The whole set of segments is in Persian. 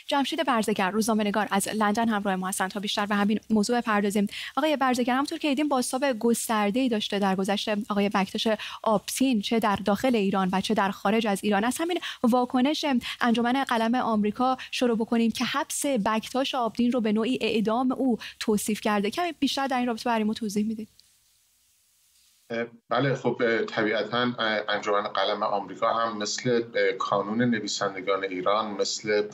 جمشید برزگر، روزنامه نگار از لندن همراه ما هستند تا بیشتر به همین موضوع بپردازیم. آقای برزگر، همونطور که دیدیم بازتاب گسترده‌ای داشته در گذشته آقای بکتاش آبتین، چه در داخل ایران و چه در خارج از ایران. از همین واکنش انجمن قلم آمریکا شروع بکنیم که حبس بکتاش آبتین رو به نوعی اعدام او توصیف کرده. کمی بیشتر در این رابطه برای ما توضیح میدید؟ بله، خب طبیعتاً انجمن قلم آمریکا هم مثل کانون نویسندگان ایران، مثل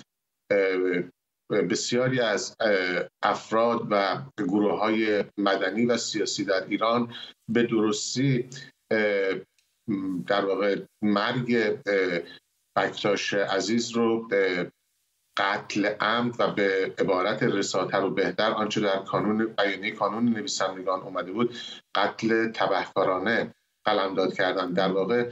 بسیاری از افراد و گروه‌های مدنی و سیاسی در ایران به درستی در واقع مرگ بکتاش عزیز رو قتل عمد و به عبارت رساتر و بهتر آنچه در بیانیه کانون نویسندگان اومده بود قتل تبهکارانه قلمداد کردن. در واقع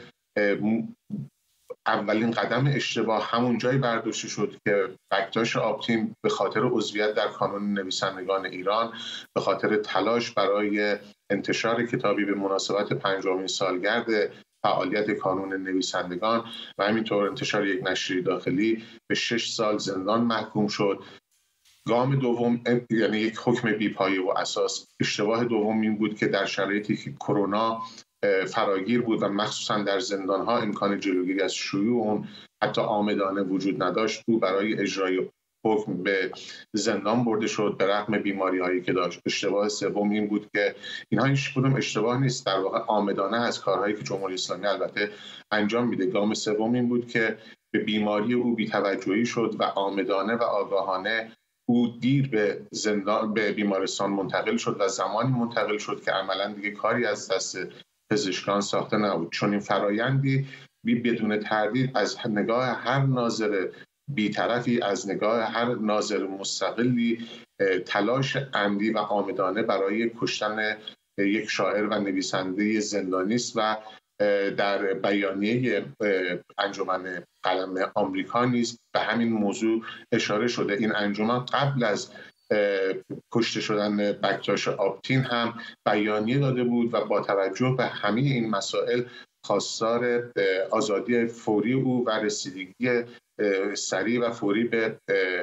اولین قدم اشتباه همون جایی برداشته شد که بکتاش آبتین به خاطر عضویت در کانون نویسندگان ایران، به خاطر تلاش برای انتشار کتابی به مناسبت 50مین سالگرد فعالیت کانون نویسندگان و همینطور انتشار یک نشریه داخلی به 6 سال زندان محکوم شد. گام دوم، یعنی یک حکم بی‌پایه و اساس. اشتباه دوم این بود که در شرایطی که کرونا فراگیر بود و مخصوصا در زندان‌ها امکان جلوگیری از شیوع اون حتی عامدانه وجود نداشت، او برای اجرای حکم به زندان برده شد به رغم بیماری‌هایی که داشت. اشتباه سوم این بود که اینها هیچ کدوم اشتباه نیست، در واقع عامدانه از کارهایی که جمهوری اسلامی البته انجام میده. گام سوم این بود که به بیماری او بی‌توجهی شد و عامدانه و آگاهانه او دیر به بیمارستان منتقل شد و زمانی منتقل شد که عملاً دیگه کاری از دست پزشکان ساخته نبود. چون این فرایندی بدون تردید از نگاه هر ناظر بی‌طرفی، از نگاه هر ناظر مستقلی، تلاش عمدی و عامدانه برای کشتن یک شاعر و نویسنده زندانی است و در بیانیه انجمن قلم آمریکا نیز به همین موضوع اشاره شده. این انجمن قبل از کشته شدن بکتاش آبتین هم بیانیه داده بود و با توجه به همه این مسائل خواستار آزادی فوری او و رسیدگی سریع و فوری به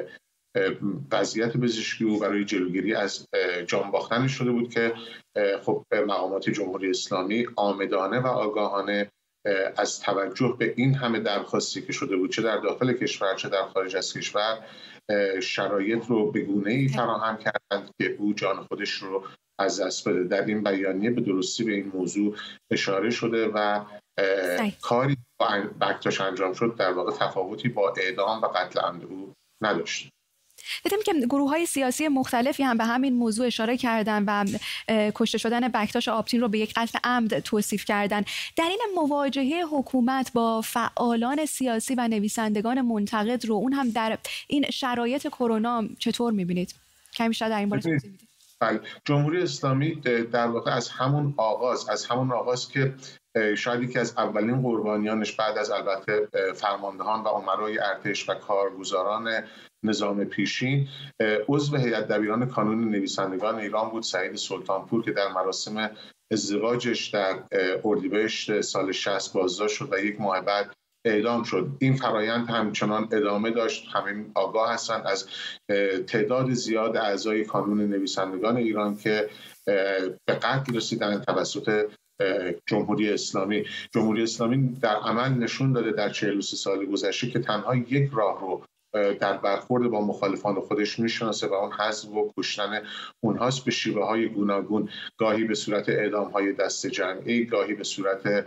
وضعیت پزشکی او برای جلوگیری از جان باختن شده بود که خب مقامات جمهوری اسلامی عامدانه و آگاهانه از توجه به این همه درخواستی که شده بود، چه در داخل کشور چه در خارج از کشور، شرایط رو به گونه‌ای فراهم کردند که او جان خودش رو از دست بده. در این بیانیه به درستی به این موضوع اشاره شده و کاری با بکتاش انجام شد در واقع تفاوتی با اعدام و قتل عمد او نداشت. دیدیم که گروه‌های سیاسی مختلفی هم به همین موضوع اشاره کردن و کشته شدن بکتاش آبتین رو به یک قتل عمد توصیف کردن. در این مواجهه حکومت با فعالان سیاسی و نویسندگان منتقد رو، اون هم در این شرایط کرونا، چطور می‌بینید؟ کمی بیشتر در این باره توضیح بدید. بله، جمهوری اسلامی در واقع از همون آغاز که شاید یکی از اولین قربانیانش بعد از البته فرماندهان و امرای ارتش و کارگزاران نظام پیشین، عضو هیئت دبیران کانون نویسندگان ایران بود، سعید سلطانپور، که در مراسم ازدواجش در اردیبهشت سال 60 بازداشت شد و یک ماه بعد اعدام شد. این فرایند همچنان ادامه داشت. همه آگاه هستند از تعداد زیاد اعضای کانون نویسندگان ایران که به قتل رسیدن توسط جمهوری اسلامی. جمهوری اسلامی در عمل نشون داده در 43 سال گذشته که تنها یک راه رو در برخورد با مخالفان خودش میشناسه و اون حذف و کشتن اونهاست به شیوه‌های گوناگون، گاهی به صورت اعدام‌های دست جمعی، گاهی به صورت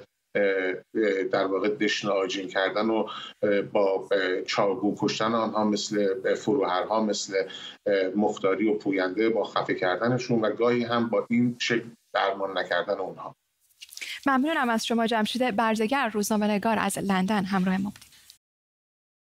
در واقع دشنه آجین کردن و با چاقو کشتن آنها، مثل فروهرها، مثل مختاری و پوینده، با خفه کردنشون، و گاهی هم با این شکل درمان نکردن اونها. ممنونم از شما جمشید برزگر، روزنامه نگار از لندن همراه ما بودید.